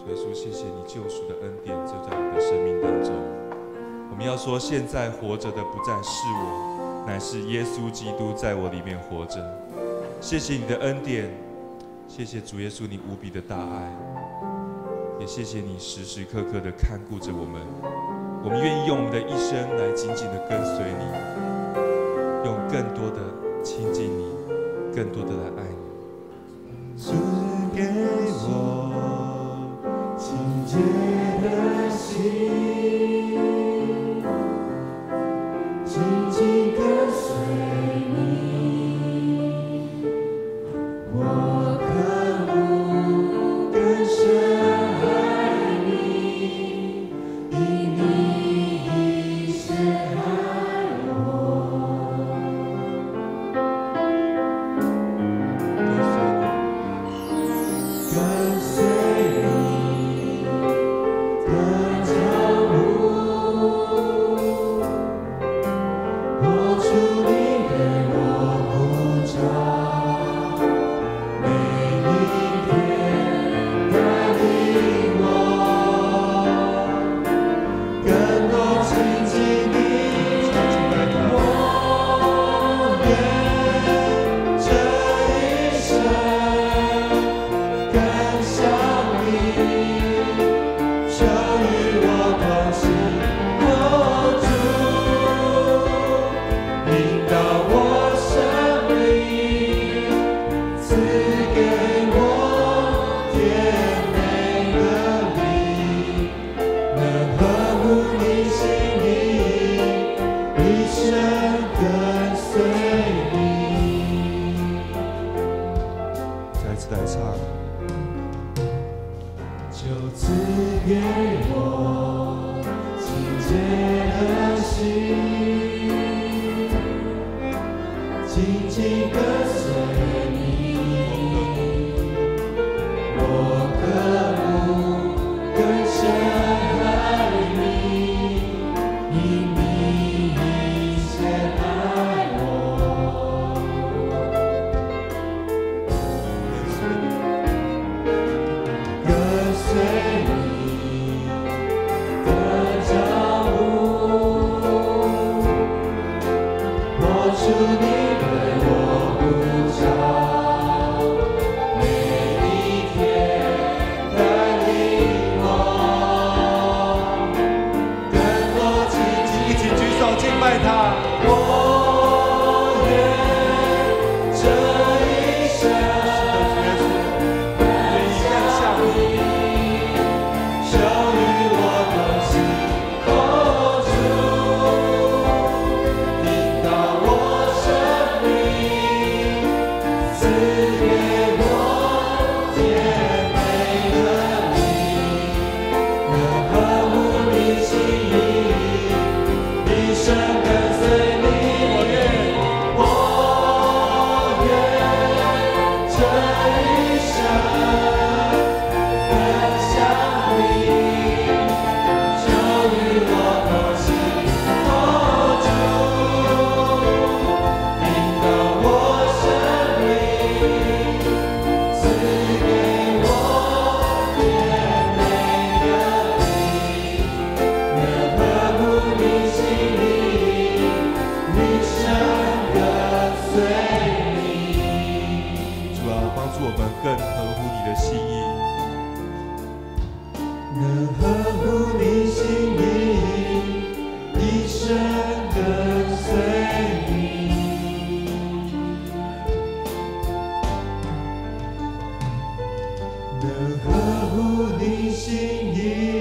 主耶稣，谢谢你救赎的恩典就在我的生命当中。我们要说，现在活着的不再是我，乃是耶稣基督在我里面活着。谢谢你的恩典，谢谢主耶稣你无比的大爱，也谢谢你时时刻刻的看顾着我们。我们愿意用我们的一生来紧紧的跟随你，用更多的亲近你，更多的来爱你。 赐给我清洁的心，紧紧跟随你，我渴慕更深爱你，因你已先爱我。跟随你的脚步，活出你对我呼召，每一天带领我，更多亲近你，我愿这一生更像你，就与我同行。我主引导我生命，赐给我甜美的礼，能合乎你心意，一生跟随你。 再次来唱。 就赐给我清洁的心，紧紧跟随你，我渴慕更深爱你，因你已先爱我。跟随你的脚步，活出你对我呼召，每一天带领我，更多亲近，一起举手敬拜他。我愿这一生。就与我同行，哦主，引导我生命，赐给我甜美的礼，能合乎你心意，一生跟随你。我愿这一生。 更合乎你的心意， 能合乎你心意，一生跟随你。能合乎你心意。